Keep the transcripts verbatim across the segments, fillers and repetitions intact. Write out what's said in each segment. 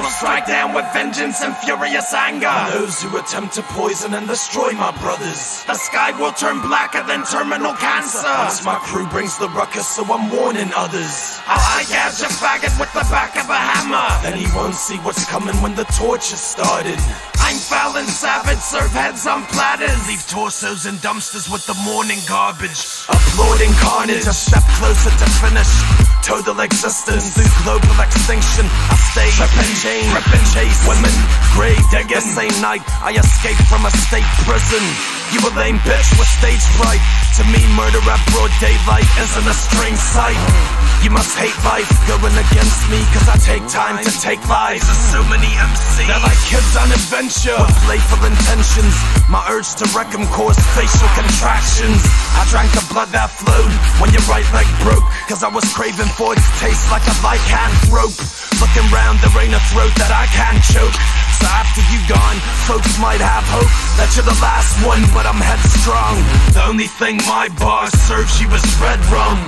will strike down with vengeance and furious anger those who attempt to poison and destroy my brothers. The sky will turn blacker than terminal cancer once my crew brings the ruckus, so I'm warning others. How I gouge a faggot with the back of a hammer, then he won't see what's coming when the torch has started. I'm foul and savage, serve heads on platters, leave torsos in dumpsters with the morning garbage. Applauding carnage, a step closer to finish. Total existence through global extinction. I stay trippin' chain, rippin' chase women, grave digging. The same night I escaped from a state prison. You a lame bitch with stage fright. To me, murder at broad daylight isn't a strange sight. You must hate life going against me, cause I take time to take lives. There's so many M Cs, they're like kids on adventure with playful intentions. My urge to wreck them caused facial contractions. I drank the blood that flowed when your right leg broke, cause I was craving for its taste like a lycanthrope. Looking round, there ain't a throat that I can't choke. So after you gone, folks might have hope that you're the last one, but I'm headstrong. The only thing my bar serves you is Redrum.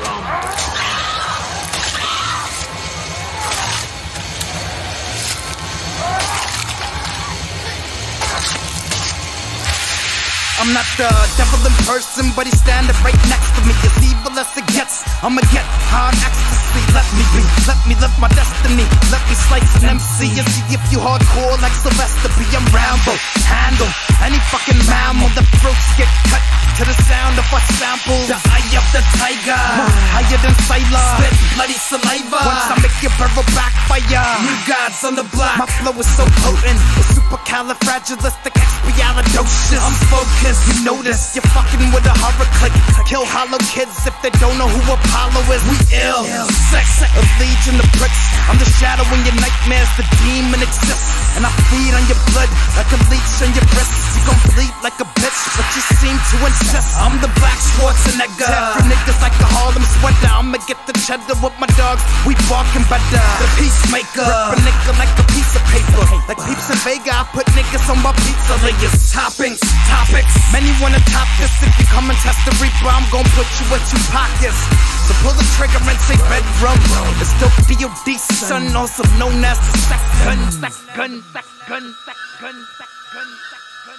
I'm not the devil in person, but he's standing right next to me. As evil as it gets, I'ma get high on ecstasy. Let me be, let me live my destiny. Let me slice an M C and see if you hardcore like Sylvester B. I'm Rambo, handle any fucking mammal. The throats get cut to the sound of a sample. The eye of the tiger, higher than Sailor. Spit bloody saliva once I make your barrel backfire. New gods on the block. My flow is so potent, it's supercalifragilisticexpialidocious. I'm focused. You notice you're fucking with a horror clique. Kill hollow kids if they don't know who Apollo is. We ill, sex, a legion of bricks. I'm the shadow in your nightmares, the demon exists. And I feed on your blood like a leech on your wrists. You gon' bleed like a bitch, but you seem to insist. I'm the Black Schwarzenegger, for niggas like a Harlem sweater. I'ma get the cheddar with my dogs, we barking better. The peacemaker, rip a nigga like a piece of paper. Like Peeps in Vega, I put niggas on my pizza layers. Toppings, topics. Many wanna top this. If you come and test the reaper, I'm gon' put you in two pockets. So pull the trigger and say Redrum. It's Dope D O D son, also known as the sex gun. Sex gun, sex gun, sex gun, sex gun, sex gun.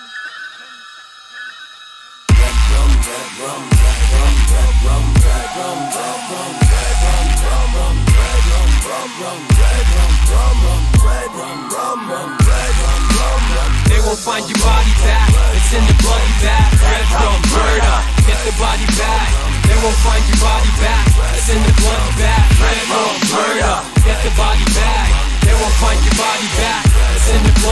Redrum, Redrum, Redrum, Redrum, Redrum, Redrum, Redrum, Redrum, Redrum, Redrum, Redrum, Redrum, Redrum, Redrum. They won't find your body back. It's in the bloody bag. Redrum, murder. Get the body back. They won't find your body back. It's in the bloody bag. Redrum, murder. Get the body back. They won't find your body back. It's in the